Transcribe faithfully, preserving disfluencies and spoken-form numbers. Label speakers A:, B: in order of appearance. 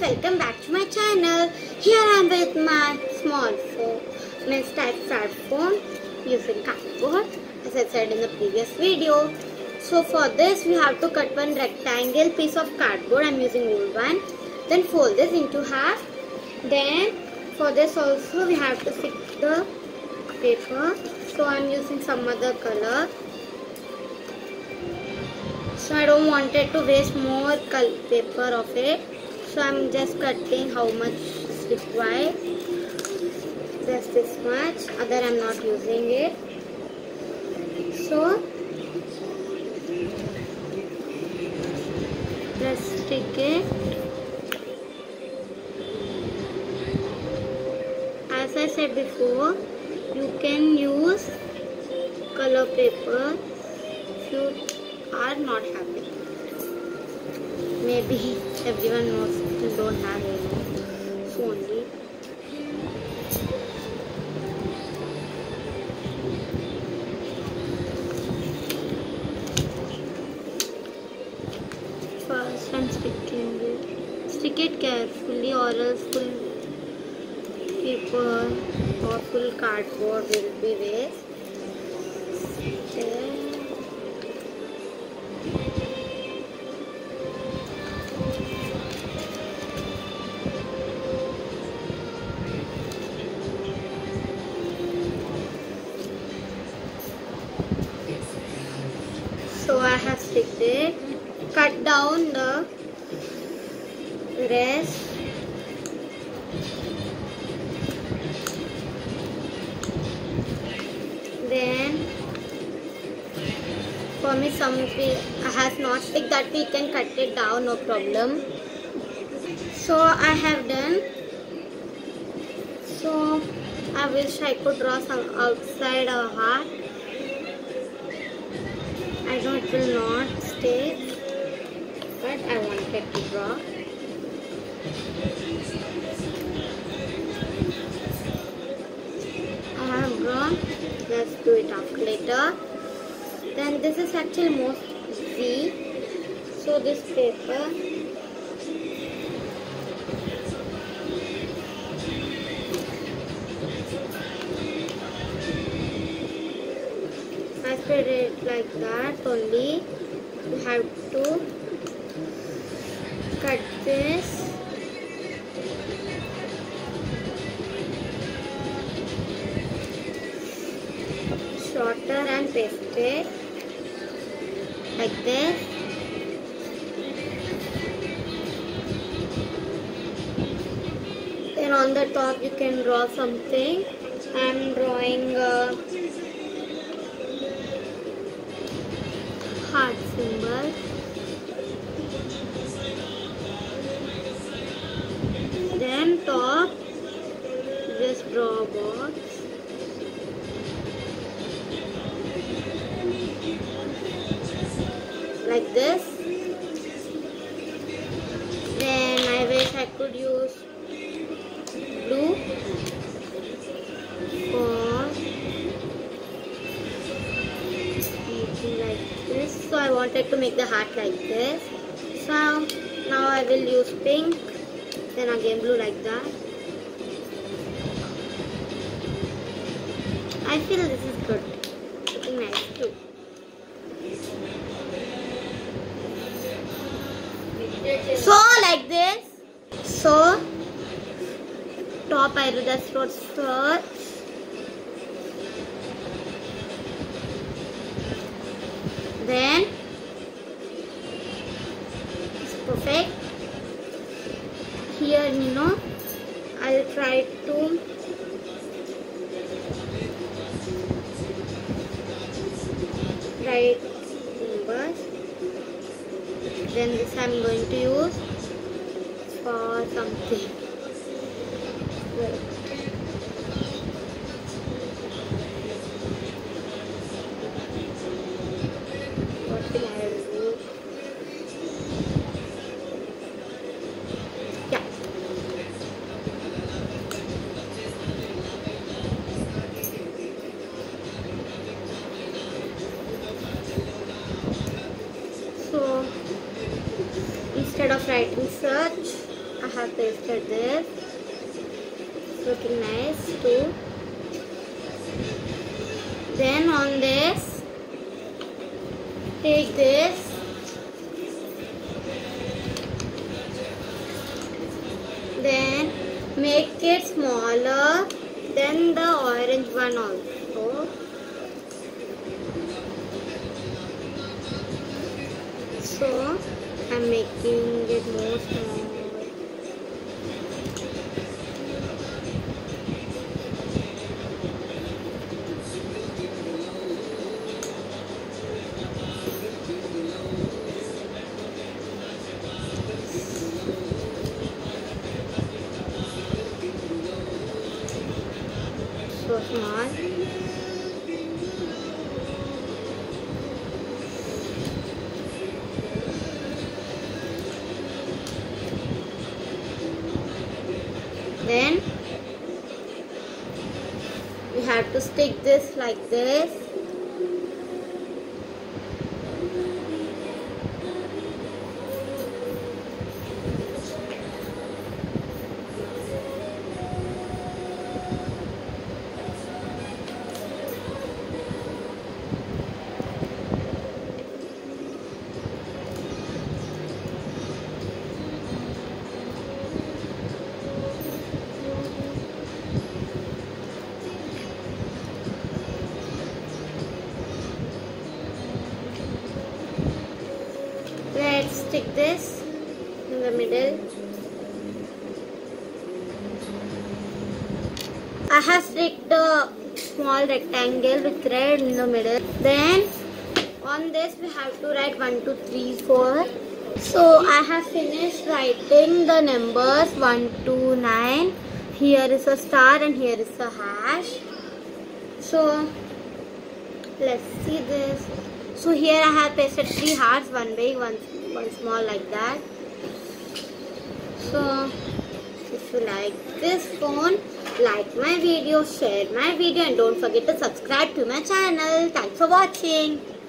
A: Welcome back to my channel. Here I am with my small phone, means type phone using cardboard, as I said in the previous video. So for this we have to cut one rectangle piece of cardboard. I am using old one. Then fold this into half. Then for this also we have to stick the paper. So I am using some other color. So I don't want it to waste more paper of it. So I am just cutting how much is required. Just this much. Other I am not using it. So let's stick it. As I said before, you can use color paper if you are not happy. Maybe everyone knows you don't have it. So only. First I'm sticking it. Stick it carefully or else full paper or full cardboard will be waste. There. So I have sticked it, cut down the rest. Then for me some has not stick, that we can cut it down, no problem. So I have done. So I wish I could draw some outside a heart. I know it will not stay, but I wanted to draw. I have drawn. Let's do it after later. Then this is actually most easy. So this paper, I spread it like that only. You have to cut this. Shorter and paste it like this. Then on the top you can draw something. I am drawing a heart symbol. Then top, just draw a box. Like this. Then I wish I could use blue for making like this. So I wanted to make the heart like this. So now I will use pink. Then again blue like that. I feel this is good. Looking nice too. So like this. So top I do just wrote first. Then it's perfect. Here you know I'll try to write numbers. Then this I'm going to use for something. Wait. What will I do? Yeah. So instead of writing search, I have have pasted this. It's looking nice too. Then on this, take this. Then make it smaller than the orange one also. So I'm making it more small. So small. Then we have to stick this like this. Let's stick this in the middle. I have sticked the small rectangle with red in the middle. Then on this we have to write one, two, three, four. So I have finished writing the numbers one, two, nine. Here is a star and here is a hash. So let's see this. So here I have pasted three hearts, one big, one, one small, like that. So if you like this phone, like my video, share my video, and don't forget to subscribe to my channel. Thanks for watching.